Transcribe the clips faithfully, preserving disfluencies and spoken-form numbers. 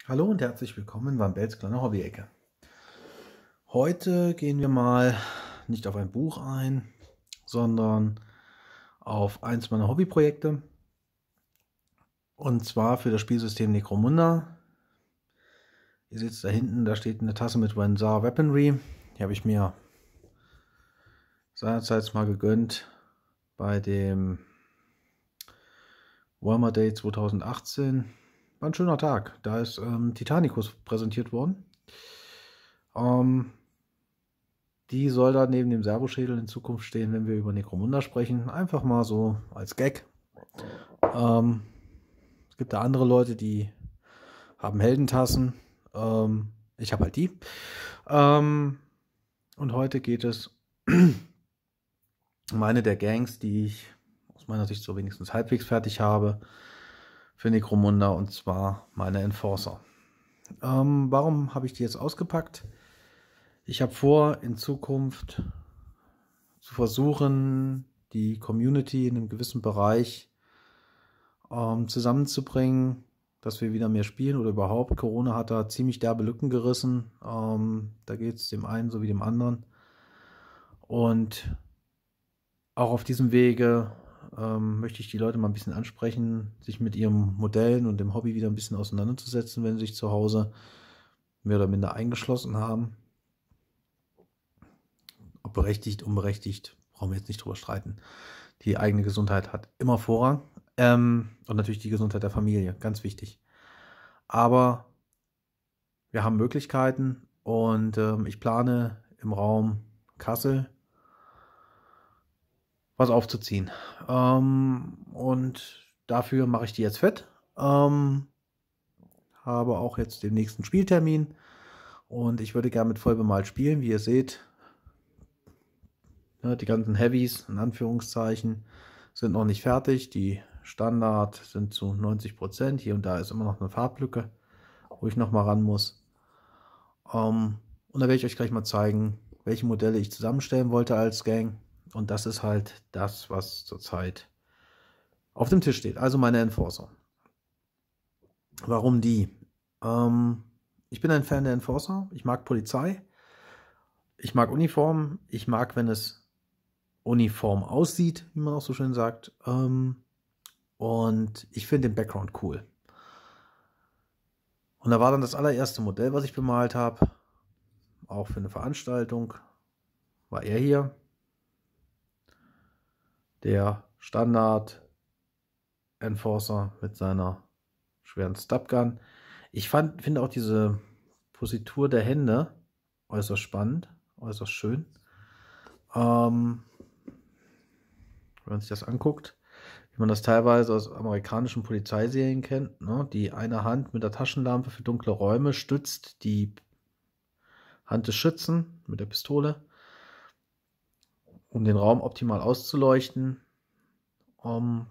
Hallo und herzlich willkommen beim Bells kleiner Hobby-Ecke. Heute gehen wir mal nicht auf ein Buch ein, sondern auf eins meiner Hobbyprojekte. Und zwar für das Spielsystem Necromunda. Ihr seht da hinten, da steht eine Tasse mit Wensar Weaponry. Die habe ich mir seinerzeit mal gegönnt bei dem Warhammer Day zweitausendachtzehn. War ein schöner Tag. Da ist ähm, Titanicus präsentiert worden. Ähm, Die soll da neben dem Servoschädel in Zukunft stehen, wenn wir über Necromunda sprechen. Einfach mal so als Gag. Ähm, es gibt da andere Leute, die haben Heldentassen. Ähm, ich habe halt die. Ähm, und heute geht es um eine der Gangs, die ich aus meiner Sicht so wenigstens halbwegs fertig habe für Necromunda, und zwar meine Enforcer. Ähm, warum habe ich die jetzt ausgepackt? Ich habe vor, in Zukunft zu versuchen, die Community in einem gewissen Bereich ähm, zusammenzubringen, dass wir wieder mehr spielen oder überhaupt. Corona hat da ziemlich derbe Lücken gerissen. Ähm, da geht es dem einen so wie dem anderen. Und auch auf diesem Wege ähm, möchte ich die Leute mal ein bisschen ansprechen, sich mit ihren Modellen und dem Hobby wieder ein bisschen auseinanderzusetzen, wenn sie sich zu Hause mehr oder minder eingeschlossen haben. Ob berechtigt, unberechtigt, brauchen wir jetzt nicht drüber streiten. Die eigene Gesundheit hat immer Vorrang. Ähm, und natürlich die Gesundheit der Familie, ganz wichtig. Aber wir haben Möglichkeiten und ähm, ich plane im Raum Kassel was aufzuziehen. Ähm, und dafür mache ich die jetzt fett. Ähm, habe auch jetzt den nächsten Spieltermin und ich würde gerne mit vollbemalt spielen. Wie ihr seht, ne, die ganzen Heavies in Anführungszeichen sind noch nicht fertig. Die Standard sind zu neunzig Prozent. Hier und da ist immer noch eine Farblücke, wo ich noch mal ran muss. Um, und da werde ich euch gleich mal zeigen, welche Modelle ich zusammenstellen wollte als Gang. Und das ist halt das, was zurzeit auf dem Tisch steht. Also meine Enforcer. Warum die? Ähm, ich bin ein Fan der Enforcer. Ich mag Polizei. Ich mag Uniformen. Ich mag, wenn es uniform aussieht, wie man auch so schön sagt. Ähm, und ich finde den Background cool. Und da war dann das allererste Modell, was ich bemalt habe. Auch für eine Veranstaltung. War er hier. Der Standard Enforcer mit seiner schweren Stubgun. Ich fand, finde auch diese Positur der Hände äußerst spannend, äußerst schön. Ähm, wenn man sich das anguckt, wie man das teilweise aus amerikanischen Polizeiserien kennt, ne? Die eine Hand mit der Taschenlampe für dunkle Räume stützt die Hand des Schützen mit der Pistole, um den Raum optimal auszuleuchten. Um,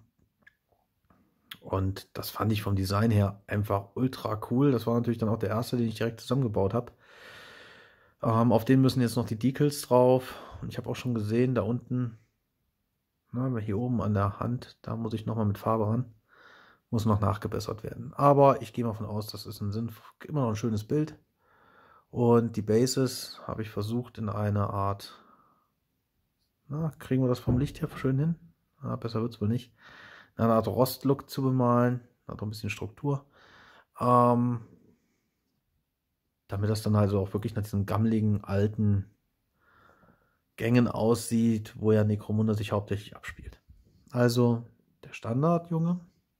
Und das fand ich vom Design her einfach ultra cool. Das war natürlich dann auch der erste, den ich direkt zusammengebaut habe. Ähm, auf den müssen jetzt noch die Decals drauf. Und ich habe auch schon gesehen, da unten, na, hier oben an der Hand, da muss ich nochmal mit Farbe ran. Muss noch nachgebessert werden. Aber ich gehe mal davon aus, das ist ein Sinn, immer noch ein schönes Bild. Und die Bases habe ich versucht in einer Art, na, kriegen wir das vom Licht her schön hin? Na, besser wird es wohl nicht. In einer Art Rostlook zu bemalen. Hat auch ein bisschen Struktur. Ähm, damit das dann also auch wirklich nach diesen gammeligen, alten Gängen aussieht, wo ja Necromunda sich hauptsächlich abspielt. Also der Standardjunge.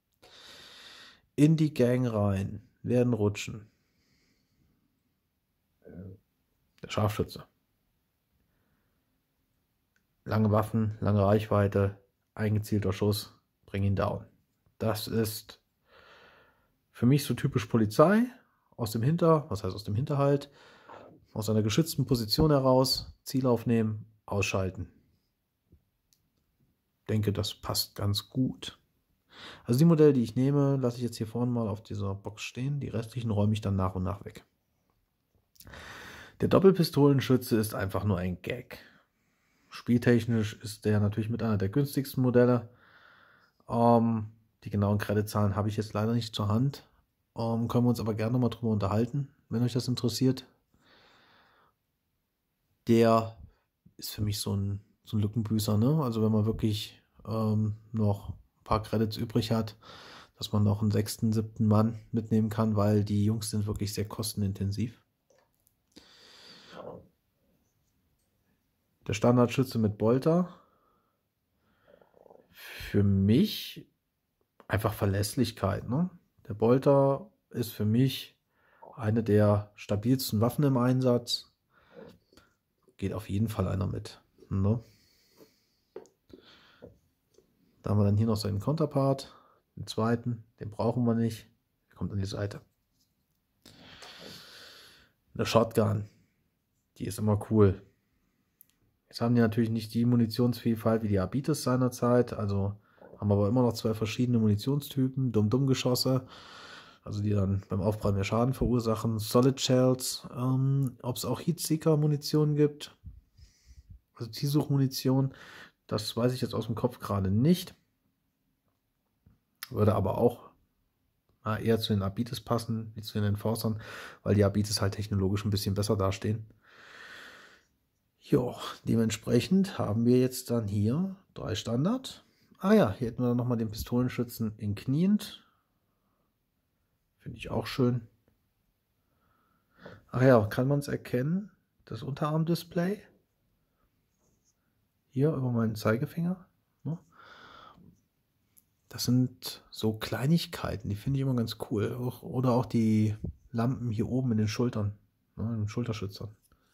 In die Gang rein werden rutschen. Der Scharfschütze. Lange Waffen, lange Reichweite, eingezielter Schuss, bring ihn down. Das ist für mich so typisch Polizei, aus dem Hinter, was heißt aus dem Hinterhalt, aus einer geschützten Position heraus, Ziel aufnehmen, ausschalten. Ich denke, das passt ganz gut. Also die Modelle, die ich nehme, lasse ich jetzt hier vorne mal auf dieser Box stehen. Die restlichen räume ich dann nach und nach weg. Der Doppelpistolenschütze ist einfach nur ein Gag. Spieltechnisch ist der natürlich mit einer der günstigsten Modelle. Ähm, die genauen Credit-Zahlen habe ich jetzt leider nicht zur Hand. Ähm, können wir uns aber gerne mal drüber unterhalten, wenn euch das interessiert. Der ist für mich so ein, so ein Lückenbüßer, ne? Also wenn man wirklich ähm, noch ein paar Credits übrig hat, dass man noch einen sechsten, siebten Mann mitnehmen kann, weil die Jungs sind wirklich sehr kostenintensiv. Der Standardschütze mit Bolter. Für mich einfach Verlässlichkeit, ne? Der Bolter ist für mich eine der stabilsten Waffen im Einsatz. Geht auf jeden Fall einer mit, ne? Da haben wir dann hier noch seinen Counterpart, den zweiten, den brauchen wir nicht. Der kommt an die Seite. Eine Shotgun, die ist immer cool. Jetzt haben die natürlich nicht die Munitionsvielfalt wie die Arbites seinerzeit, also haben aber immer noch zwei verschiedene Munitionstypen, Dumm-Dumm-Geschosse, also die dann beim Aufprall mehr Schaden verursachen. Solid Shells, ähm, ob es auch Heatseeker-Munition gibt, also Zielsuchmunition, das weiß ich jetzt aus dem Kopf gerade nicht. Würde aber auch na, eher zu den Arbites passen, wie zu den Enforcern, weil die Arbites halt technologisch ein bisschen besser dastehen. Jo, dementsprechend haben wir jetzt dann hier drei Standard. Ah ja, hier hätten wir dann nochmal den Pistolenschützen in kniend. Finde ich auch schön. Ach ja, kann man es erkennen? Das Unterarmdisplay. Hier über meinen Zeigefinger. Das sind so Kleinigkeiten, die finde ich immer ganz cool. Oder auch die Lampen hier oben in den Schultern, in den Schulterschützern.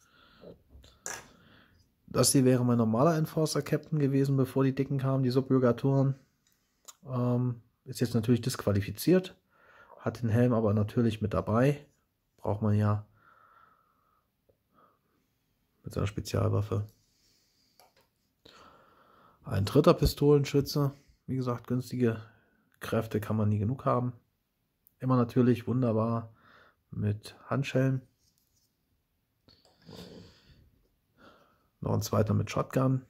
Das hier wäre mein normaler Enforcer Captain gewesen, bevor die Dicken kamen, die Subrogatoren. Ähm, ist jetzt natürlich disqualifiziert. Hat den Helm aber natürlich mit dabei. Braucht man ja mit seiner Spezialwaffe. Ein dritter Pistolenschütze. Wie gesagt, günstige Kräfte kann man nie genug haben. Immer natürlich wunderbar mit Handschellen. Noch ein zweiter mit Shotgun.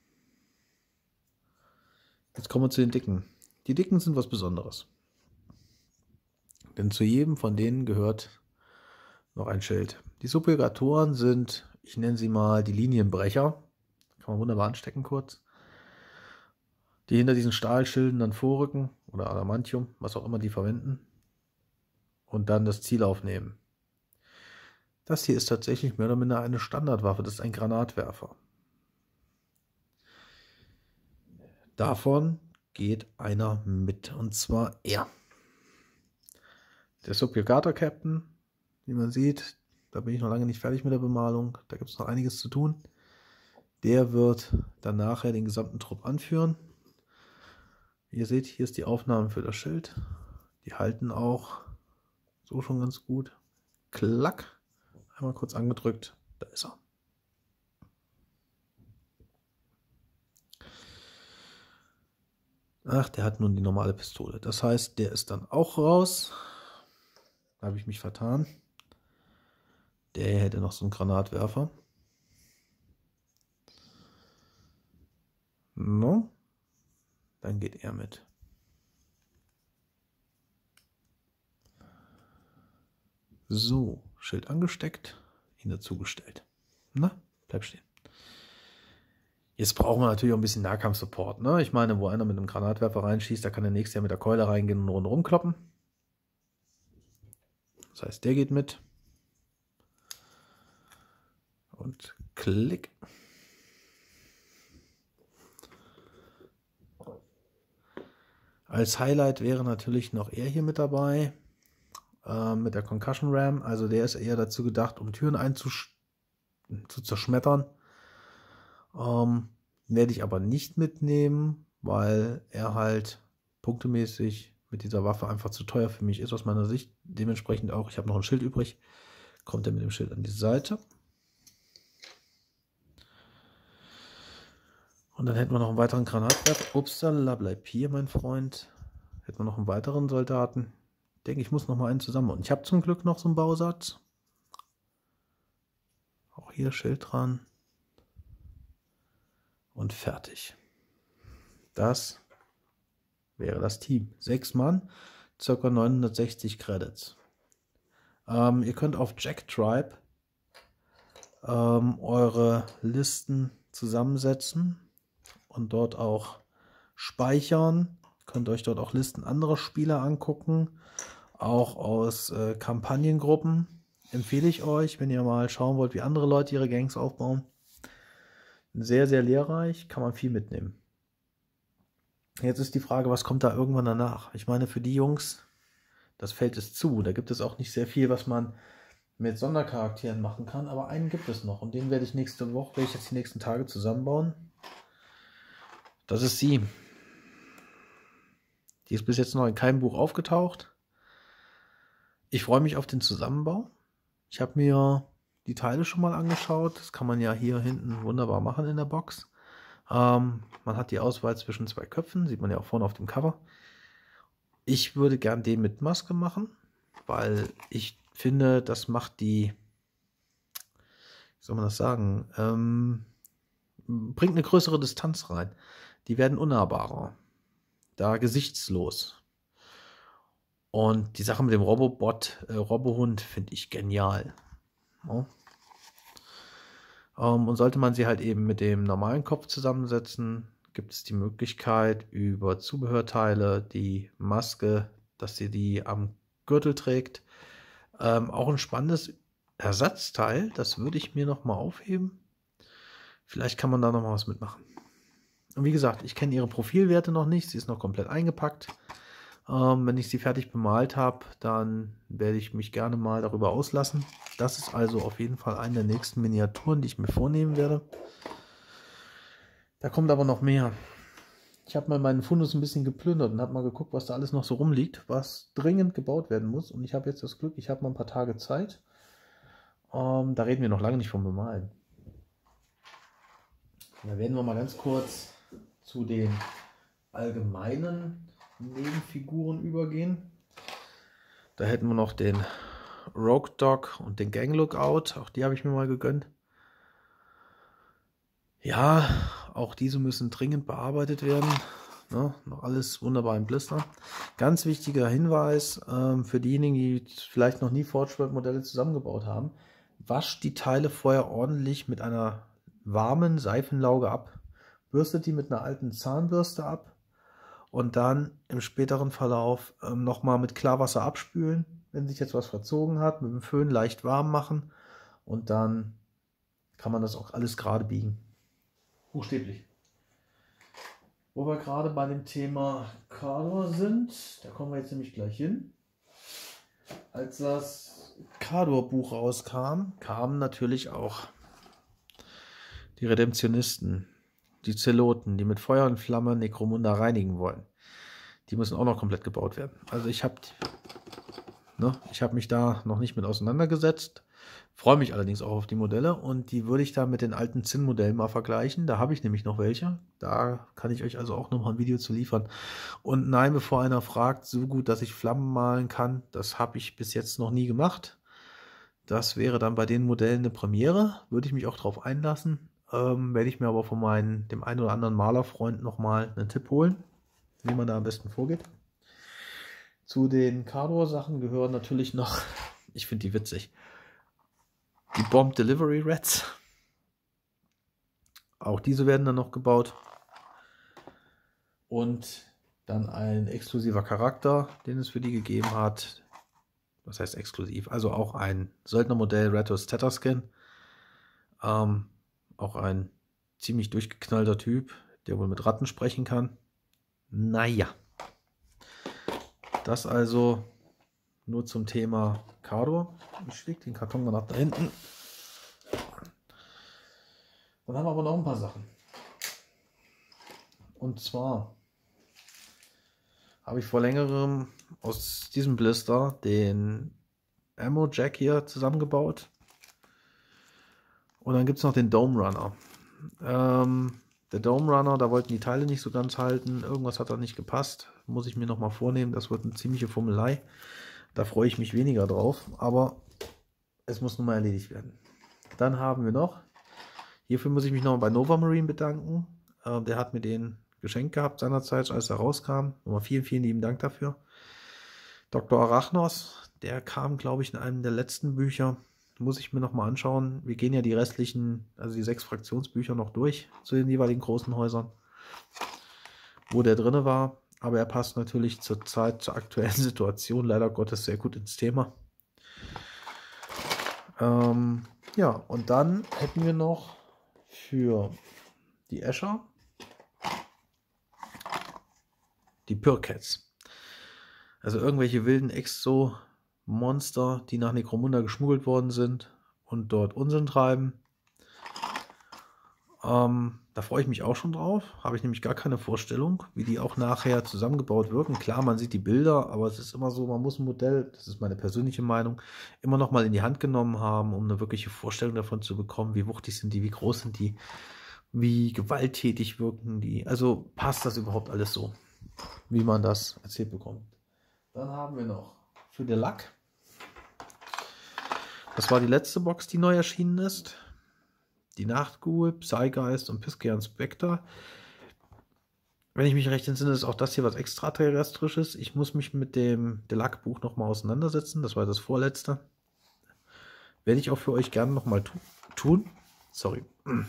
Jetzt kommen wir zu den Dicken. Die Dicken sind was Besonderes. Denn zu jedem von denen gehört noch ein Schild. Die Subrogatoren sind, ich nenne sie mal die Linienbrecher. Kann man wunderbar anstecken kurz. Die hinter diesen Stahlschilden dann vorrücken oder Adamantium, was auch immer die verwenden. Und dann das Ziel aufnehmen. Das hier ist tatsächlich mehr oder minder eine Standardwaffe. Das ist ein Granatwerfer. Davon geht einer mit. Und zwar er. Der Subjugator Captain, wie man sieht, da bin ich noch lange nicht fertig mit der Bemalung. Da gibt es noch einiges zu tun. Der wird dann nachher den gesamten Trupp anführen. Wie ihr seht, hier ist die Aufnahme für das Schild. Die halten auch so schon ganz gut. Klack. Einmal kurz angedrückt. Da ist er. Ach, der hat nun die normale Pistole. Das heißt, der ist dann auch raus. Da habe ich mich vertan. Der hätte noch so einen Granatwerfer. No. Dann geht er mit. So, Schild angesteckt, ihn dazugestellt. Na, bleib stehen. Jetzt brauchen wir natürlich auch ein bisschen Nahkampfsupport. Ne? Ich meine, wo einer mit einem Granatwerfer reinschießt, da kann der nächste ja mit der Keule reingehen und rundherum kloppen. Das heißt, der geht mit. Und klick. Als Highlight wäre natürlich noch er hier mit dabei. Äh, mit der Concussion Ram. Also der ist eher dazu gedacht, um Türen einzusch zu zerschmettern. Ähm, werde ich aber nicht mitnehmen, weil er halt punktemäßig mit dieser Waffe einfach zu teuer für mich ist, aus meiner Sicht. Dementsprechend auch, ich habe noch ein Schild übrig. Kommt er mit dem Schild an die Seite. Und dann hätten wir noch einen weiteren Granatwerfer. Upsala, bleib hier, mein Freund. Hätten wir noch einen weiteren Soldaten. Ich denke, ich muss noch mal einen zusammenbauen. Ich habe zum Glück noch so einen Bausatz. Auch hier Schild dran. Und fertig. Das wäre das Team. Sechs Mann. ca. neunhundertsechzig Credits. Ähm, ihr könnt auf Jacktribe ähm, eure Listen zusammensetzen und dort auch speichern. Ihr könnt euch dort auch Listen anderer Spieler angucken, auch aus äh, Kampagnengruppen. Empfehle ich euch, wenn ihr mal schauen wollt, wie andere Leute ihre Gangs aufbauen. Sehr, sehr lehrreich, kann man viel mitnehmen. Jetzt ist die Frage, was kommt da irgendwann danach? Ich meine, für die Jungs, das Feld ist zu. Da gibt es auch nicht sehr viel, was man mit Sondercharakteren machen kann, aber einen gibt es noch und den werde ich nächste Woche, werde ich jetzt die nächsten Tage zusammenbauen. Das ist sie. Die ist bis jetzt noch in keinem Buch aufgetaucht. Ich freue mich auf den Zusammenbau. Ich habe mir die Teile schon mal angeschaut. Das kann man ja hier hinten wunderbar machen in der Box. Ähm, man hat die Auswahl zwischen zwei Köpfen, sieht man ja auch vorne auf dem Cover. Ich würde gern den mit Maske machen, weil ich finde, das macht die, wie soll man das sagen, ähm, bringt eine größere Distanz rein. Die werden unnahbarer, da gesichtslos. Und die Sache mit dem Robobot, äh, Robohund finde ich genial. Ja. Ähm, und sollte man sie halt eben mit dem normalen Kopf zusammensetzen, gibt es die Möglichkeit über Zubehörteile, die Maske, dass sie die am Gürtel trägt. Ähm, auch ein spannendes Ersatzteil, das würde ich mir noch mal aufheben. Vielleicht kann man da noch mal was mitmachen. Und wie gesagt, ich kenne ihre Profilwerte noch nicht, sie ist noch komplett eingepackt. Ähm, wenn ich sie fertig bemalt habe, dann werde ich mich gerne mal darüber auslassen. Das ist also auf jeden Fall eine der nächsten Miniaturen, die ich mir vornehmen werde. Da kommt aber noch mehr. Ich habe mal meinen Fundus ein bisschen geplündert und habe mal geguckt, was da alles noch so rumliegt, was dringend gebaut werden muss. Und ich habe jetzt das Glück, ich habe mal ein paar Tage Zeit. Ähm, da reden wir noch lange nicht vom Bemalen. Da werden wir mal ganz kurz zu den allgemeinen Nebenfiguren übergehen. Da hätten wir noch den Rogue Dog und den Gang Lookout. Auch die habe ich mir mal gegönnt. Ja, auch diese müssen dringend bearbeitet werden. Ne, noch alles wunderbar im Blister. Ganz wichtiger Hinweis ähm, für diejenigen, die vielleicht noch nie Forge World Modelle zusammengebaut haben. Wascht die Teile vorher ordentlich mit einer warmen Seifenlauge ab. Bürstet die mit einer alten Zahnbürste ab. Und dann im späteren Verlauf ähm, nochmal mit Klarwasser abspülen, wenn sich jetzt was verzogen hat, mit dem Föhn leicht warm machen und dann kann man das auch alles gerade biegen. Buchstäblich. Wo wir gerade bei dem Thema Khador sind, da kommen wir jetzt nämlich gleich hin. Als das Khador-Buch rauskam, kamen natürlich auch die Redemptionisten, die Zeloten, die mit Feuer und Flamme Necromunda reinigen wollen. Die müssen auch noch komplett gebaut werden. Also ich habe ne, ich habe mich da noch nicht mit auseinandergesetzt. Freue mich allerdings auch auf die Modelle und die würde ich da mit den alten Zinn-Modellen mal vergleichen. Da habe ich nämlich noch welche. Da kann ich euch also auch noch mal ein Video zu liefern. Und nein, bevor einer fragt, so gut, dass ich Flammen malen kann, das habe ich bis jetzt noch nie gemacht. Das wäre dann bei den Modellen eine Premiere. Würde ich mich auch darauf einlassen. Ähm, werde ich mir aber von meinen, dem einen oder anderen Malerfreund noch mal einen Tipp holen, wie man da am besten vorgeht. Zu den Khador-Sachen gehören natürlich noch, ich finde die witzig, die Bomb Delivery Rats. Auch diese werden dann noch gebaut. Und dann ein exklusiver Charakter, den es für die gegeben hat. Was heißt exklusiv? Also auch ein Söldnermodell Ratos Tetherskin. Ähm, auch ein ziemlich durchgeknallter Typ, der wohl mit Ratten sprechen kann. Naja. Das also nur zum Thema Khador. Ich schläge den Karton mal nach da hinten. Dann haben wir aber noch ein paar Sachen. Und zwar habe ich vor längerem aus diesem Blister den Ammo Jack hier zusammengebaut. Und dann gibt es noch den Dome Runner. Ähm, der Dome Runner, da wollten die Teile nicht so ganz halten. Irgendwas hat da nicht gepasst. Muss ich mir noch mal vornehmen. Das wird eine ziemliche Fummelei. Da freue ich mich weniger drauf. Aber es muss nun mal erledigt werden. Dann haben wir noch, hierfür muss ich mich noch bei Nova Marine bedanken. Äh, der hat mir den geschenkt gehabt seinerzeit, als er rauskam. Nochmal vielen, vielen lieben Dank dafür. Doktor Arachnos, der kam, glaube ich, in einem der letzten Bücher. Muss ich mir nochmal anschauen. Wir gehen ja die restlichen, also die sechs Fraktionsbücher noch durch zu den jeweiligen großen Häusern, wo der drinne war. Aber er passt natürlich zur Zeit, zur aktuellen Situation leider Gottes sehr gut ins Thema. Ähm, ja, und dann hätten wir noch für die Escher die Purkets. Also irgendwelche wilden Exo-Monster, die nach Necromunda geschmuggelt worden sind und dort Unsinn treiben. Ähm, da freue ich mich auch schon drauf. Habe ich nämlich gar keine Vorstellung, wie die auch nachher zusammengebaut wirken. Klar, man sieht die Bilder, aber es ist immer so, man muss ein Modell, das ist meine persönliche Meinung, immer noch mal in die Hand genommen haben, um eine wirkliche Vorstellung davon zu bekommen, wie wuchtig sind die, wie groß sind die, wie gewalttätig wirken die. Also passt das überhaupt alles so, wie man das erzählt bekommt. Dann haben wir noch für den Lack. Das war die letzte Box, die neu erschienen ist. Die Nachtghoul, Psygeist und Piscean Spectre. Wenn ich mich recht entsinne, ist auch das hier was extraterrestrisches. Ich muss mich mit dem Delac-Buch nochmal auseinandersetzen. Das war das vorletzte. Werde ich auch für euch gerne nochmal tu tun. Sorry.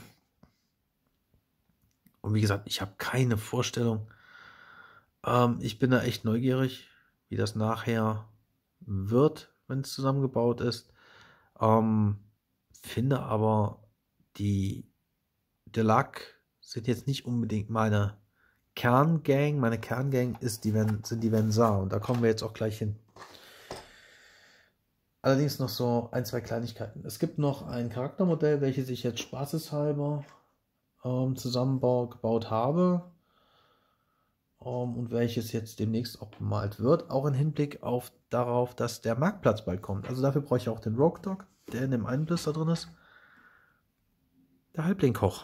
Und wie gesagt, ich habe keine Vorstellung. Ähm, ich bin da echt neugierig, wie das nachher wird, wenn es zusammengebaut ist. Ähm, finde aber, die Delac sind jetzt nicht unbedingt meine Kerngang. Meine Kerngang ist die Ven sind die Vensar und da kommen wir jetzt auch gleich hin. Allerdings noch so ein, zwei Kleinigkeiten. Es gibt noch ein Charaktermodell, welches ich jetzt spaßeshalber ähm, zusammengebaut habe ähm, und welches jetzt demnächst auch bemalt wird. Auch im Hinblick auf darauf, dass der Marktplatz bald kommt. Also dafür brauche ich auch den Rogue Dog, der in dem einen Blister drin ist. Der Halblingkoch.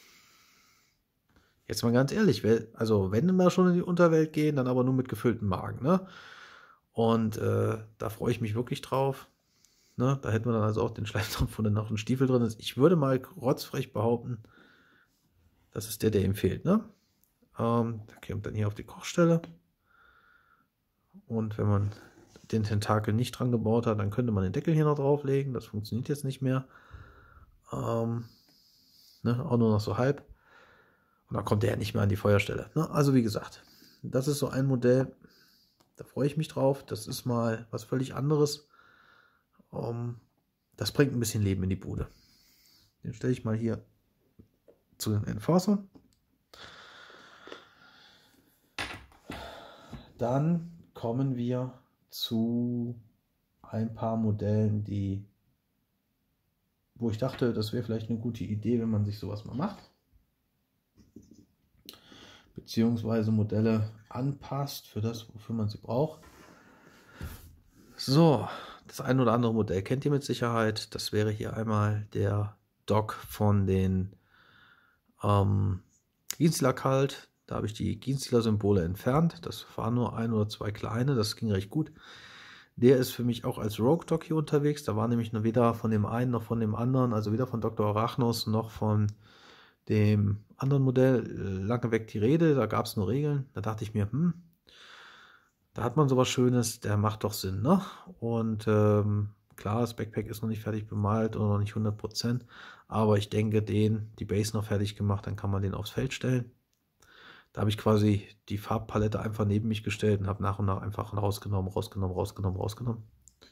Jetzt mal ganz ehrlich, also wenn wir schon in die Unterwelt gehen, dann aber nur mit gefülltem Magen, ne? Und äh, da freue ich mich wirklich drauf. Ne? Da hätten wir dann also auch den Schleiftopf, wo dann noch ein Stiefel drin ist. Ich würde mal rotzfrech behaupten, das ist der, der ihm fehlt, ne? Ähm, der kommt dann hier auf die Kochstelle. Und wenn man den Tentakel nicht dran gebaut hat, dann könnte man den Deckel hier noch drauflegen. Das funktioniert jetzt nicht mehr. Ähm, ne? Auch nur noch so halb. Und dann kommt er ja nicht mehr an die Feuerstelle. Ne? Also wie gesagt, das ist so ein Modell, da freue ich mich drauf. Das ist mal was völlig anderes. Um, das bringt ein bisschen Leben in die Bude. Den stelle ich mal hier zu den Enforcer. Dann kommen wir zu ein paar Modellen, die, wo ich dachte, das wäre vielleicht eine gute Idee, wenn man sich sowas mal macht. Beziehungsweise Modelle anpasst für das, wofür man sie braucht. So, das ein oder andere Modell kennt ihr mit Sicherheit. Das wäre hier einmal der Dock von den ähm, Genestealer Cult. Da habe ich die Genestealer-Symbole entfernt. Das waren nur ein oder zwei kleine, das ging recht gut. Der ist für mich auch als Rogue Dock hier unterwegs. Da war nämlich nur weder von dem einen noch von dem anderen, also weder von Doktor Arachnos noch von dem anderen Modell lange weg die Rede. Da gab es nur Regeln. Da dachte ich mir, hm, da hat man sowas Schönes, der macht doch Sinn, ne? Und ähm, klar, das Backpack ist noch nicht fertig bemalt oder noch nicht hundert Prozent, aber ich denke, den, die Base noch fertig gemacht, dann kann man den aufs Feld stellen. Da habe ich quasi die Farbpalette einfach neben mich gestellt und habe nach und nach einfach rausgenommen, rausgenommen, rausgenommen, rausgenommen.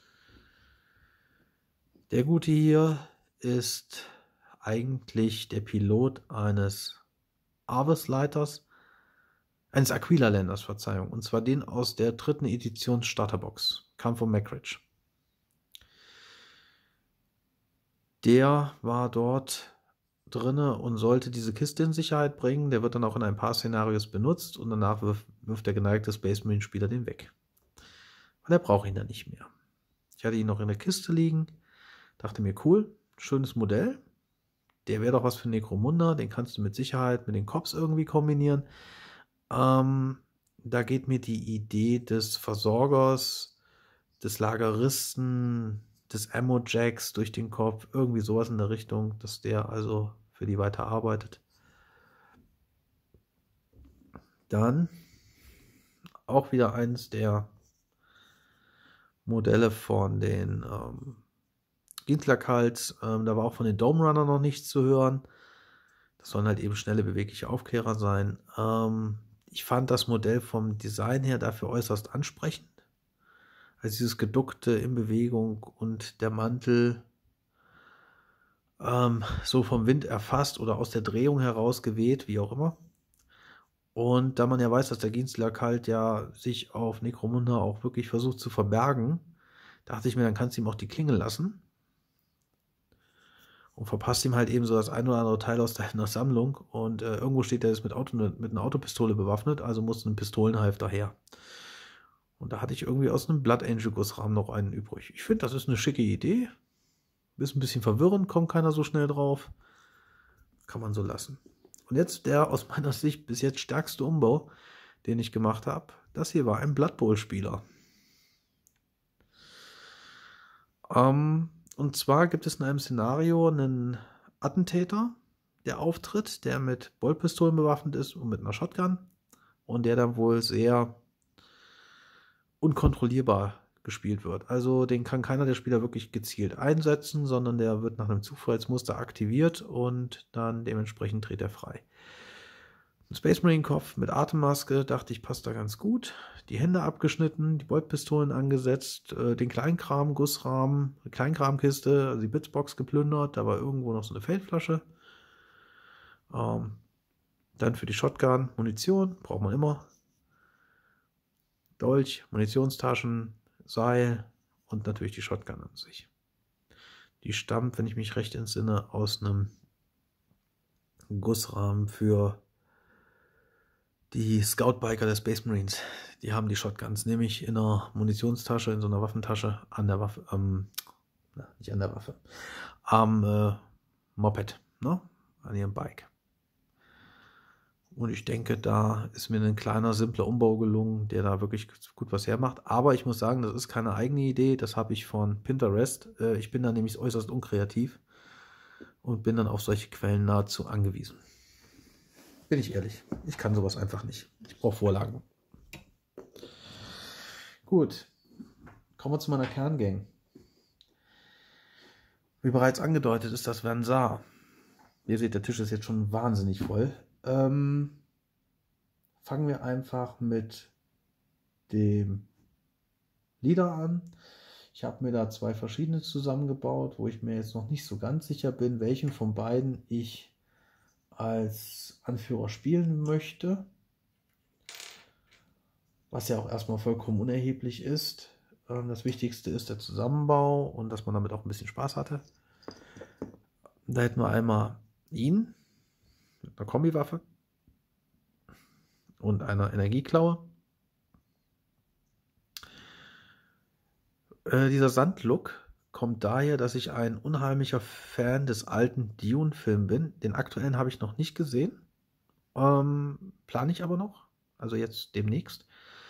Der Gute hier ist eigentlich der Pilot eines Avis-Leiters, eines Aquila-Länders, Verzeihung, und zwar den aus der dritten Edition Starterbox, kam von Macridge. Der war dort drinne und sollte diese Kiste in Sicherheit bringen. Der wird dann auch in ein paar Szenarios benutzt und danach wirft, wirft der geneigte Space Marine Spieler den weg. Weil er braucht ihn dann nicht mehr. Ich hatte ihn noch in der Kiste liegen, dachte mir, cool, schönes Modell. Der wäre doch was für Necromunda, den kannst du mit Sicherheit mit den Cops irgendwie kombinieren. Ähm, da geht mir die Idee des Versorgers, des Lageristen, des Ammo-Jacks durch den Kopf, irgendwie sowas in der Richtung, dass der also für die weiter arbeitet. Dann auch wieder eins der Modelle von den ähm, Ginslack-Hals. Ähm, da war auch von den Dome Runner noch nichts zu hören. Das sollen halt eben schnelle, bewegliche Aufklärer sein. Ähm, ich fand das Modell vom Design her dafür äußerst ansprechend. Also dieses geduckte in Bewegung und der Mantel ähm, so vom Wind erfasst oder aus der Drehung heraus geweht, wie auch immer. Und da man ja weiß, dass der Ginslack halt ja sich auf Necromunda auch wirklich versucht zu verbergen, dachte ich mir, dann kannst du ihm auch die Klinge lassen. Und verpasst ihm halt eben so das ein oder andere Teil aus deiner Sammlung. Und äh, irgendwo steht er jetzt mit, Auto, mit einer Autopistole bewaffnet, also musste ein Pistolenhalf daher. Und da hatte ich irgendwie aus einem Blood Angel Gussrahmen noch einen übrig. Ich finde, das ist eine schicke Idee. Ist ein bisschen verwirrend, kommt keiner so schnell drauf. Kann man so lassen. Und jetzt der aus meiner Sicht bis jetzt stärkste Umbau, den ich gemacht habe. Das hier war ein Blood Bowl Spieler. Ähm, und zwar gibt es in einem Szenario einen Attentäter, der auftritt, der mit Boltpistolen bewaffnet ist und mit einer Shotgun. Und der dann wohl sehr unkontrollierbar gespielt wird. Also den kann keiner der Spieler wirklich gezielt einsetzen, sondern der wird nach einem Zufallsmuster aktiviert und dann dementsprechend dreht er frei. Ein Space Marine Kopf mit Atemmaske, dachte ich, passt da ganz gut. Die Hände abgeschnitten, die Boltpistolen angesetzt, äh, den Kleinkram, Gussrahmen, eine Kleinkramkiste, also die Bitsbox geplündert, da war irgendwo noch so eine Feldflasche. Ähm, dann für die Shotgun Munition, braucht man immer. Dolch, Munitionstaschen, Seil und natürlich die Shotgun an sich. Die stammt, wenn ich mich recht entsinne, aus einem Gussrahmen für die Scout-Biker der Space Marines. Die haben die Shotguns nämlich in einer Munitionstasche, in so einer Waffentasche an der Waffe, ähm, nicht an der Waffe, am äh, Moped, ne? An ihrem Bike. Und ich denke, da ist mir ein kleiner, simpler Umbau gelungen, der da wirklich gut was hermacht. Aber ich muss sagen, das ist keine eigene Idee. Das habe ich von Pinterest. Ich bin da nämlich äußerst unkreativ und bin dann auf solche Quellen nahezu angewiesen. Bin ich ehrlich. Ich kann sowas einfach nicht. Ich brauche Vorlagen. Gut. Kommen wir zu meiner Kerngang. Wie bereits angedeutet ist das Versar. Ihr seht, der Tisch ist jetzt schon wahnsinnig voll. Ähm, fangen wir einfach mit dem Leader an. Ich habe mir da zwei verschiedene zusammengebaut, wo ich mir jetzt noch nicht so ganz sicher bin, welchen von beiden ich als Anführer spielen möchte. Was ja auch erstmal vollkommen unerheblich ist. Ähm, das Wichtigste ist der Zusammenbau und dass man damit auch ein bisschen Spaß hatte. Da hätten wir einmal ihn mit einer Kombiwaffe und einer Energieklaue. Äh, dieser Sandlook kommt daher, dass ich ein unheimlicher Fan des alten Dune-Films bin. Den aktuellen habe ich noch nicht gesehen. Ähm, plane ich aber noch. Also jetzt demnächst.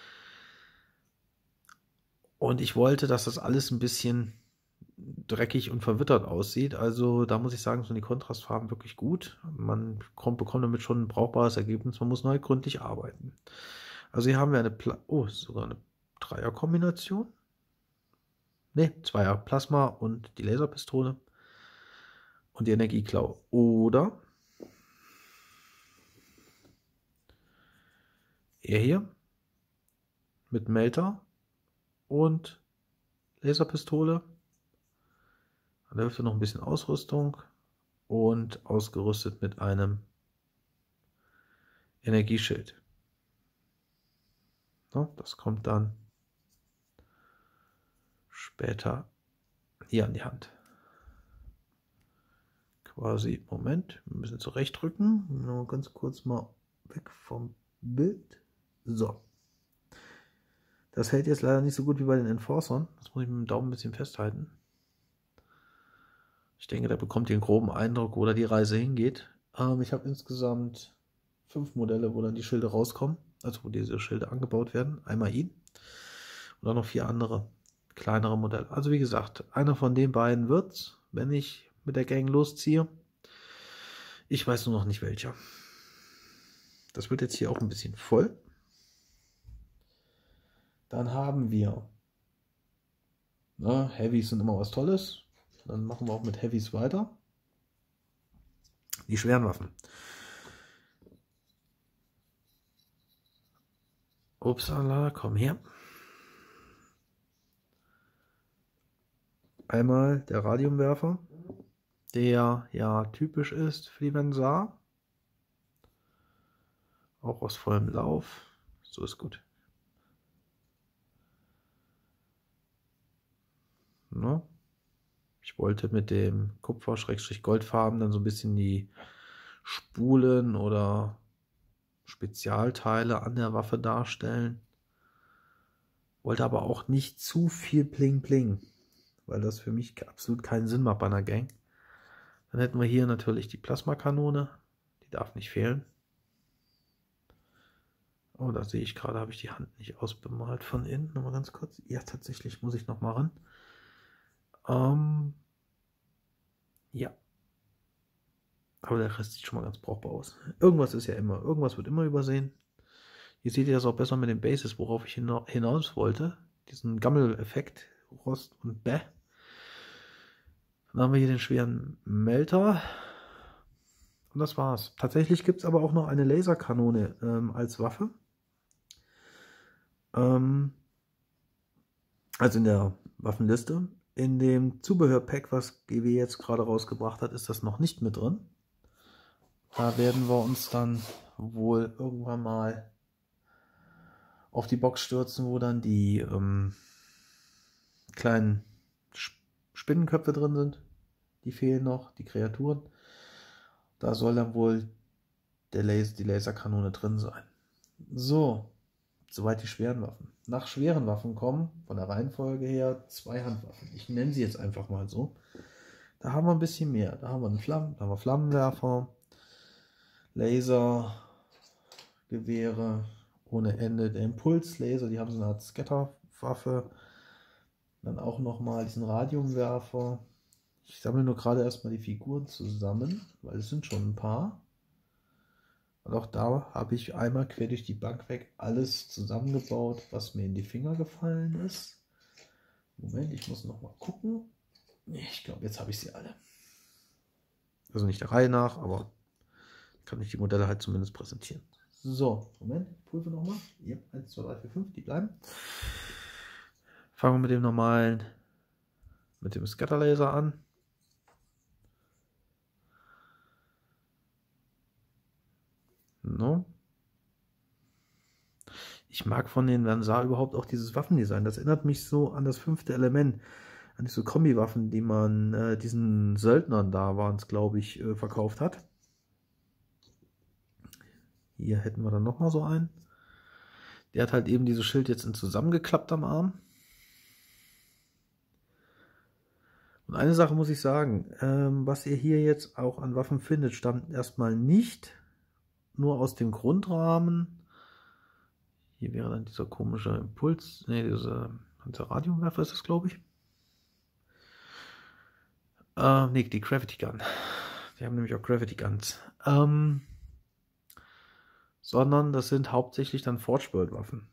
Und ich wollte, dass das alles ein bisschen dreckig und verwittert aussieht. Also da muss ich sagen, sind die Kontrastfarben wirklich gut. Man kommt, bekommt damit schon ein brauchbares Ergebnis. Man muss neu gründlich arbeiten. Also hier haben wir eine, Pla oh, sogar eine Dreier-Kombination. Ne, Zweier Plasma und die Laserpistole und die Energieklaue. Oder er hier mit Melter und Laserpistole. Da hilft noch ein bisschen Ausrüstung und ausgerüstet mit einem Energieschild. So, das kommt dann später hier an die Hand. Quasi, Moment, wir müssen zurechtdrücken. Nur ganz kurz mal weg vom Bild. So. Das hält jetzt leider nicht so gut wie bei den Enforcern. Das muss ich mit dem Daumen ein bisschen festhalten. Ich denke, da bekommt ihr einen groben Eindruck, wo da die Reise hingeht. Ähm, ich habe insgesamt fünf Modelle, wo dann die Schilde rauskommen. Also wo diese Schilde angebaut werden. Einmal ihn und dann noch vier andere kleinere Modelle. Also wie gesagt, einer von den beiden wird's, wenn ich mit der Gang losziehe. Ich weiß nur noch nicht welcher. Das wird jetzt hier auch ein bisschen voll. Dann haben wir Na, Heavys sind immer was Tolles. Dann machen wir auch mit Heavys weiter. Die schweren Waffen. Upsala, komm her. Einmal der Radiumwerfer, der ja typisch ist für die Vensar. Auch aus vollem Lauf. So ist gut. Ne? Ich wollte mit dem Kupfer-Goldfarben dann so ein bisschen die Spulen oder Spezialteile an der Waffe darstellen. Wollte aber auch nicht zu viel Bling Bling, weil das für mich absolut keinen Sinn macht bei einer Gang. Dann hätten wir hier natürlich die Plasmakanone, die darf nicht fehlen. Oh, da sehe ich gerade, habe ich die Hand nicht ausbemalt von innen. Nochmal ganz kurz. Ja, tatsächlich muss ich noch mal ran. Ähm, ja. Aber der Rest sieht schon mal ganz brauchbar aus. Irgendwas ist ja immer. Irgendwas wird immer übersehen. Hier seht ihr das auch besser mit den Bases, worauf ich hinaus wollte. Diesen Gammel-Effekt, Rost und Bäh. Dann haben wir hier den schweren Melter. Und das war's. Tatsächlich gibt es aber auch noch eine Laserkanone ähm, als Waffe. Ähm, also in der Waffenliste. In dem Zubehörpack, was G W jetzt gerade rausgebracht hat, ist das noch nicht mit drin. Da werden wir uns dann wohl irgendwann mal auf die Box stürzen, wo dann die ähm, kleinen Spinnenköpfe drin sind. Die fehlen noch, die Kreaturen. Da soll dann wohl der Laser, die Laserkanone drin sein. So, soweit die schweren Waffen. Nach schweren Waffen kommen, von der Reihenfolge her, zwei Handwaffen. Ich nenne sie jetzt einfach mal so. Da haben wir ein bisschen mehr. Da haben wir einen Flammen, da haben wir Flammenwerfer, Laser, Gewehre ohne Ende, der Impulslaser, die haben so eine Art Scatterwaffe. Dann auch nochmal diesen Radiumwerfer. Ich sammle nur gerade erstmal die Figuren zusammen, weil es sind schon ein paar. Und auch da habe ich einmal quer durch die Bank weg alles zusammengebaut, was mir in die Finger gefallen ist. Moment, ich muss noch mal gucken. Ich glaube, jetzt habe ich sie alle. Also nicht der Reihe nach, aber kann ich die Modelle halt zumindest präsentieren. So, Moment, ich prüfe nochmal. Ja, eins, zwei, drei, vier, fünf, die bleiben. Fangen wir mit dem normalen, mit dem Scatterlaser an. No. Ich mag von den Vensar überhaupt auch dieses Waffendesign. Das erinnert mich so an das fünfte Element. An diese Kombiwaffen, die man äh, diesen Söldnern da waren es, glaube ich, äh, verkauft hat. Hier hätten wir dann nochmal so einen. Der hat halt eben dieses Schild jetzt in zusammengeklappt am Arm. Und eine Sache muss ich sagen, ähm, was ihr hier jetzt auch an Waffen findet, stammt erstmal nicht nur aus dem Grundrahmen. Hier wäre dann dieser komische Impuls, ne, dieser, dieser Radiumwerfer ist das, glaube ich. Äh, ne, die Gravity Gun. Die haben nämlich auch Gravity Guns. Ähm, sondern das sind hauptsächlich dann Forge World Waffen.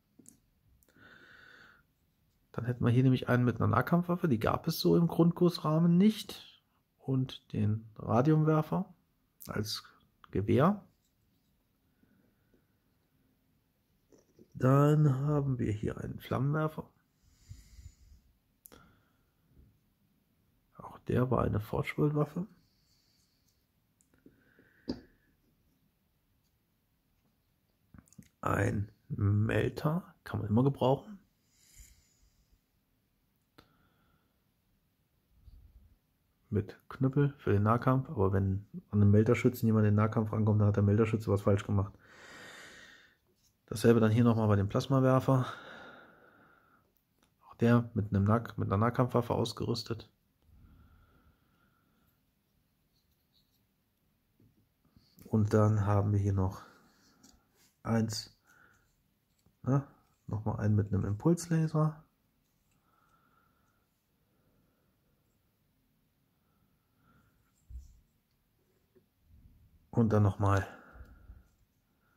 Dann hätten wir hier nämlich einen mit einer Nahkampfwaffe, die gab es so im Grundkursrahmen nicht. Und den Radiumwerfer als Gewehr. Dann haben wir hier einen Flammenwerfer. Auch der war eine Forge World Waffe. Ein Melter, kann man immer gebrauchen. Mit Knüppel für den Nahkampf, aber wenn an einem Melterschützen jemand in den Nahkampf rankommt, dann hat der Melterschütze was falsch gemacht. Dasselbe dann hier nochmal bei dem Plasmawerfer. Auch der mit, einem nah mit einer Nahkampfwaffe ausgerüstet. Und dann haben wir hier noch eins, ne, nochmal einen mit einem Impulslaser. Und dann nochmal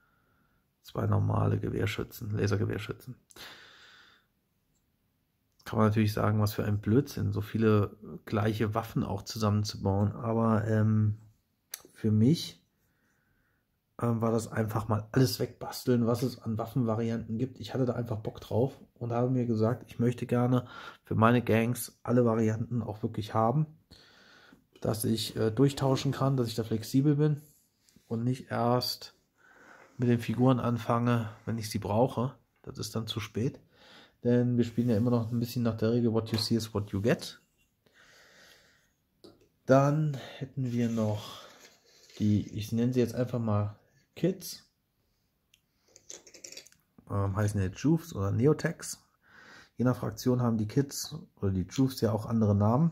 zwei normale Gewehrschützen, Lasergewehrschützen. Kann kann man natürlich sagen, was für ein Blödsinn, so viele gleiche Waffen auch zusammenzubauen. Aber ähm, für mich ähm, war das einfach mal alles wegbasteln, was es an Waffenvarianten gibt. Ich hatte da einfach Bock drauf und habe mir gesagt, ich möchte gerne für meine Gangs alle Varianten auch wirklich haben, dass ich äh, durchtauschen kann, dass ich da flexibel bin und nicht erst mit den Figuren anfange, wenn ich sie brauche. Das ist dann zu spät. Denn wir spielen ja immer noch ein bisschen nach der Regel What you see is what you get. Dann hätten wir noch die, ich nenne sie jetzt einfach mal Kids. Ähm, heißen jetzt Juves oder Neotex. Je nach Fraktion haben die Kids oder die Juves ja auch andere Namen.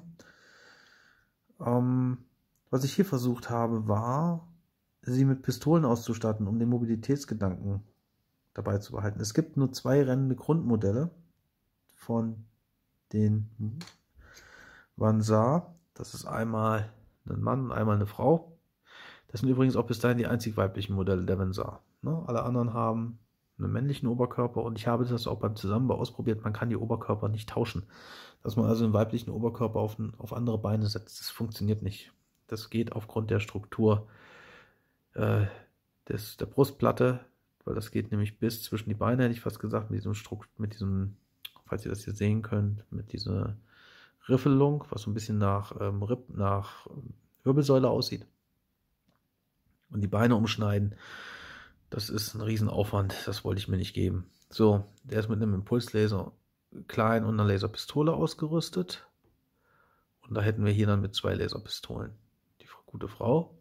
Ähm, was ich hier versucht habe, war, sie mit Pistolen auszustatten, um den Mobilitätsgedanken dabei zu behalten. Es gibt nur zwei rennende Grundmodelle von den Vansar. Das ist einmal ein Mann und einmal eine Frau. Das sind übrigens auch bis dahin die einzig weiblichen Modelle der Vansar. Ne? Alle anderen haben einen männlichen Oberkörper und ich habe das auch beim Zusammenbau ausprobiert. Man kann die Oberkörper nicht tauschen. Dass man also einen weiblichen Oberkörper auf, auf andere Beine setzt, das funktioniert nicht. Das geht aufgrund der Struktur äh, des, der Brustplatte, weil das geht nämlich bis zwischen die Beine, hätte ich fast gesagt, mit diesem Struktur, mit diesem, falls ihr das hier sehen könnt, mit dieser Riffelung, was so ein bisschen nach, ähm, Ripp, nach Wirbelsäule aussieht. Und die Beine umschneiden, das ist ein Riesenaufwand, das wollte ich mir nicht geben. So, der ist mit einem Impulslaser klein und einer Laserpistole ausgerüstet. Und da hätten wir hier dann mit zwei Laserpistolen. Die gute Frau.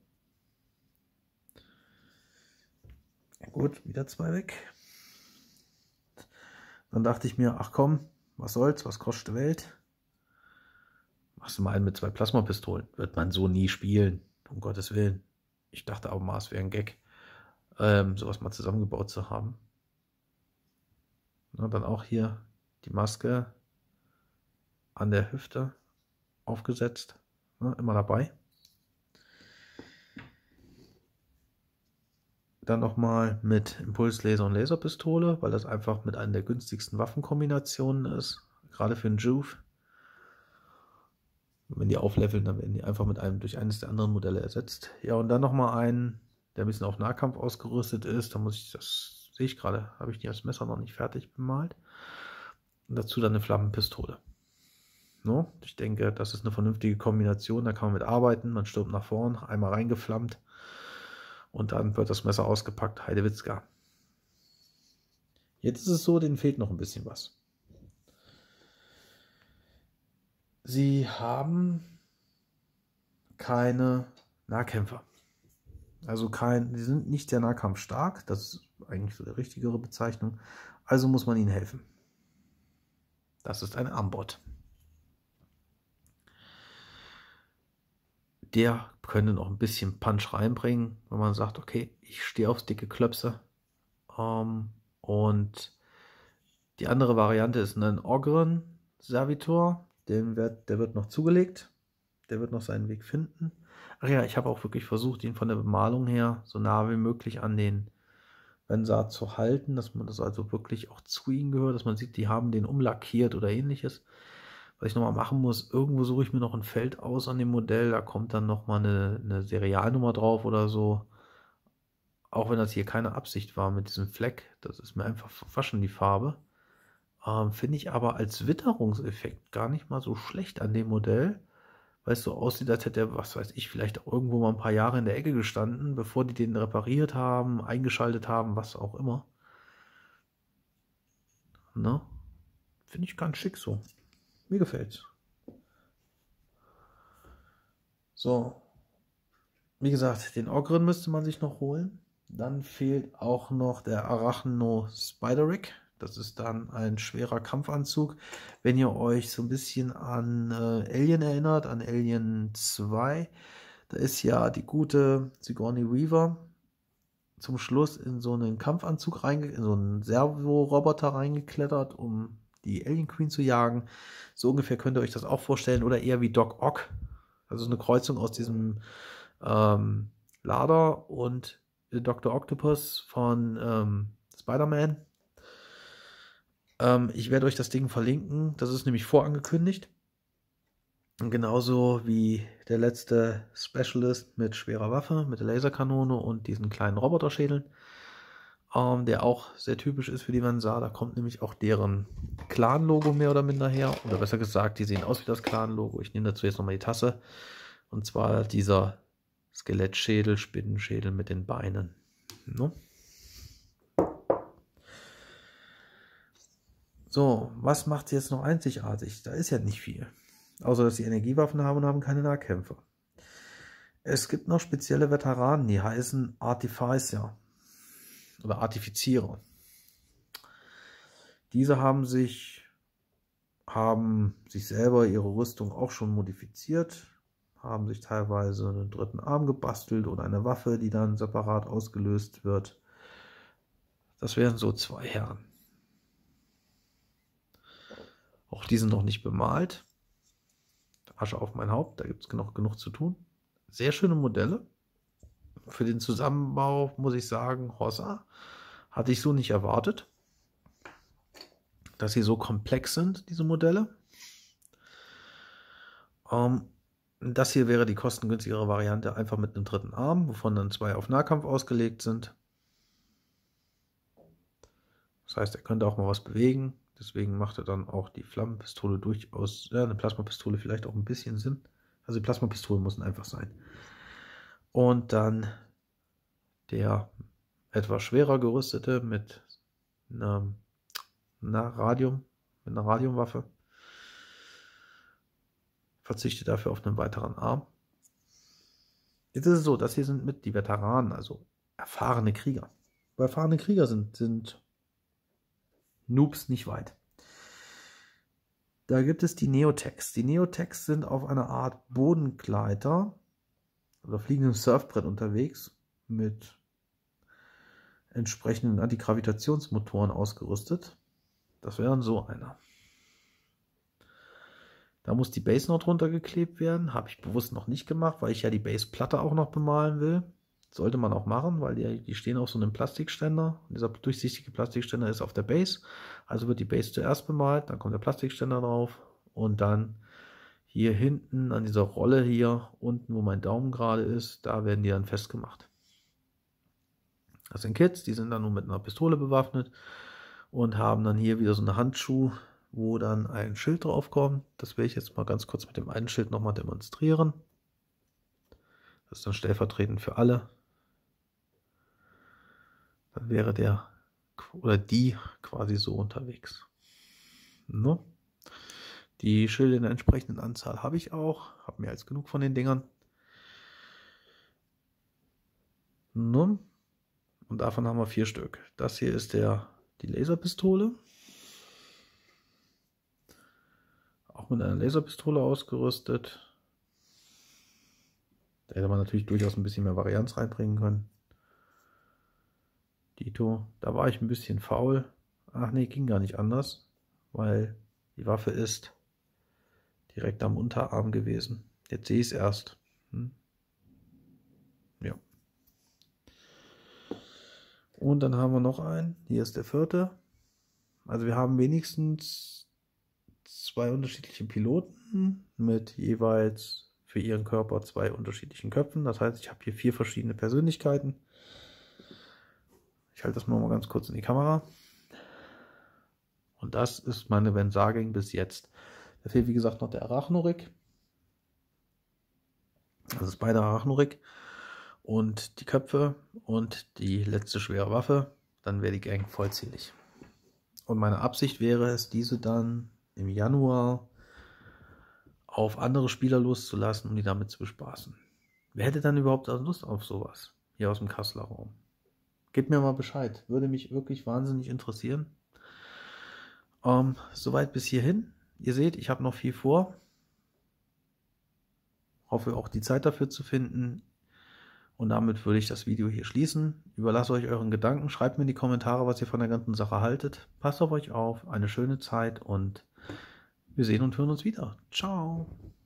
Gut, wieder zwei weg. Dann dachte ich mir, ach komm, was soll's, was kostet die Welt? Machst du mal einen mit zwei Plasmapistolen. Wird man so nie spielen, um Gottes Willen. Ich dachte aber mal, es wäre ein Gag, ähm, sowas mal zusammengebaut zu haben. Na, dann auch hier die Maske an der Hüfte aufgesetzt, ne, immer dabei. Dann nochmal mit Impulslaser und Laserpistole, weil das einfach mit einer der günstigsten Waffenkombinationen ist, gerade für einen Juve. Wenn die aufleveln, dann werden die einfach mit einem durch eines der anderen Modelle ersetzt. Ja, und dann nochmal einen, der ein bisschen auf Nahkampf ausgerüstet ist. Da muss ich, das sehe ich gerade, habe ich die als Messer noch nicht fertig bemalt. Und dazu dann eine Flammenpistole. No? Ich denke, das ist eine vernünftige Kombination, da kann man mit arbeiten. Man stürmt nach vorn, einmal reingeflammt und dann wird das Messer ausgepackt. Heidewitzka. Jetzt ist es so, denen fehlt noch ein bisschen was. Sie haben keine Nahkämpfer. Also kein, sie sind nicht sehr nahkampfstark, das ist eigentlich so die richtigere Bezeichnung. Also muss man ihnen helfen. Das ist ein Armbot. Der könnte noch ein bisschen Punch reinbringen, wenn man sagt, okay, ich stehe aufs dicke Klöpse. Ähm, und die andere Variante ist ein Ogren Servitor. Den wird, der wird noch zugelegt. Der wird noch seinen Weg finden. Ach ja, ich habe auch wirklich versucht, ihn von der Bemalung her so nah wie möglich an den Vansar zu halten, dass man das also wirklich auch zu ihnen gehört, dass man sieht, die haben den umlackiert oder ähnliches. Was ich nochmal machen muss, irgendwo suche ich mir noch ein Feld aus an dem Modell, da kommt dann nochmal eine, eine Serialnummer drauf oder so. Auch wenn das hier keine Absicht war mit diesem Fleck, das ist mir einfach verwaschen, die Farbe. Ähm, finde ich aber als Witterungseffekt gar nicht mal so schlecht an dem Modell, weil es so aussieht, als hätte er, was weiß ich, vielleicht auch irgendwo mal ein paar Jahre in der Ecke gestanden, bevor die den repariert haben, eingeschaltet haben, was auch immer. Ne? Finde ich ganz schick so. Mir gefällt's. So. Wie gesagt, den Ogren müsste man sich noch holen. Dann fehlt auch noch der Arachno Spider-Rig. Das ist dann ein schwerer Kampfanzug. Wenn ihr euch so ein bisschen an äh, Alien erinnert, an Alien zwei, da ist ja die gute Sigourney Weaver zum Schluss in so einen Kampfanzug reinge in so einen Servo-Roboter reingeklettert, um die Alien Queen zu jagen. So ungefähr könnt ihr euch das auch vorstellen. Oder eher wie Doc Ock. Also eine Kreuzung aus diesem ähm, Lader und Doktor Octopus von ähm, Spider-Man. Ähm, ich werde euch das Ding verlinken. Das ist nämlich vorangekündigt. Und genauso wie der letzte Specialist mit schwerer Waffe, mit der Laserkanone und diesen kleinen Roboterschädeln, ähm, der auch sehr typisch ist für die Vansar. Da kommt nämlich auch deren Clan-Logo mehr oder minder her. Oder besser gesagt, die sehen aus wie das Clan-Logo. Ich nehme dazu jetzt nochmal die Tasse. Und zwar dieser Skelettschädel, Spinnenschädel mit den Beinen. No? So, was macht sie jetzt noch einzigartig? Da ist ja nicht viel. Außer, dass sie Energiewaffen haben und haben keine Nahkämpfer. Es gibt noch spezielle Veteranen, die heißen Artificer oder Artifizierer. Diese haben sich, haben sich selber ihre Rüstung auch schon modifiziert, haben sich teilweise einen dritten Arm gebastelt oder eine Waffe, die dann separat ausgelöst wird. Das wären so zwei Herren. Auch die sind noch nicht bemalt. Asche auf mein Haupt, da gibt es noch genug zu tun. Sehr schöne Modelle. Für den Zusammenbau muss ich sagen, Hossa, hatte ich so nicht erwartet, dass sie so komplex sind, diese Modelle. Ähm, das hier wäre die kostengünstigere Variante, einfach mit einem dritten Arm, wovon dann zwei auf Nahkampf ausgelegt sind. Das heißt, er könnte auch mal was bewegen. Deswegen macht er dann auch die Flammenpistole durchaus, ja, eine Plasmapistole vielleicht auch ein bisschen Sinn. Also die Plasmapistole muss einfach sein. Und dann der etwas schwerer gerüstete mit einer, einer Radium, mit einer Radiumwaffe. Verzichte dafür auf einen weiteren Arm. Jetzt ist es so, das hier sind mit die Veteranen, also erfahrene Krieger. Weil erfahrene Krieger sind, sind Noobs nicht weit. Da gibt es die Neotechs. Die Neotechs sind auf einer Art Bodengleiter oder fliegendem Surfbrett unterwegs mit entsprechenden Antigravitationsmotoren ausgerüstet. Das wäre dann so einer. Da muss die Base noch drunter geklebt werden. Habe ich bewusst noch nicht gemacht, weil ich ja die Baseplatte auch noch bemalen will. Sollte man auch machen, weil die, die stehen auf so einem Plastikständer. Und dieser durchsichtige Plastikständer ist auf der Base. Also wird die Base zuerst bemalt, dann kommt der Plastikständer drauf. Und dann hier hinten an dieser Rolle hier unten, wo mein Daumen gerade ist, da werden die dann festgemacht. Das sind Kids, die sind dann nur mit einer Pistole bewaffnet und haben dann hier wieder so eine Handschuh, wo dann ein Schild drauf kommt. Das werde ich jetzt mal ganz kurz mit dem einen Schild nochmal demonstrieren. Das ist dann stellvertretend für alle. Dann wäre der oder die quasi so unterwegs. No? Die Schilde in der entsprechenden Anzahl habe ich auch. Habe mehr als genug von den Dingern. No? Und davon haben wir vier Stück. Das hier ist der, die Laserpistole. Auch mit einer Laserpistole ausgerüstet. Da hätte man natürlich durchaus ein bisschen mehr Varianz reinbringen können. Dito, da war ich ein bisschen faul. Ach nee, ging gar nicht anders, weil die Waffe ist direkt am Unterarm gewesen. Jetzt sehe ich es erst. Hm. Ja. Und dann haben wir noch einen. Hier ist der vierte. Also wir haben wenigstens zwei unterschiedliche Piloten mit jeweils für ihren Körper zwei unterschiedlichen Köpfen. Das heißt, ich habe hier vier verschiedene Persönlichkeiten. Ich halte das mal ganz kurz in die Kamera. Und das ist meine Vansar-Gang bis jetzt. Da fehlt wie gesagt noch der Arachnorik. Das ist beide Arachnorik. Und die Köpfe und die letzte schwere Waffe. Dann wäre die Gang vollzählig. Und meine Absicht wäre es, diese dann im Januar auf andere Spieler loszulassen, um die damit zu bespaßen. Wer hätte dann überhaupt Lust auf sowas? Hier aus dem Kasseler Raum. Gebt mir mal Bescheid. Würde mich wirklich wahnsinnig interessieren. Ähm, soweit bis hierhin. Ihr seht, ich habe noch viel vor. Hoffe auch die Zeit dafür zu finden. Und damit würde ich das Video hier schließen. Überlasst euch euren Gedanken. Schreibt mir in die Kommentare, was ihr von der ganzen Sache haltet. Passt auf euch auf. Eine schöne Zeit und wir sehen und hören uns wieder. Ciao.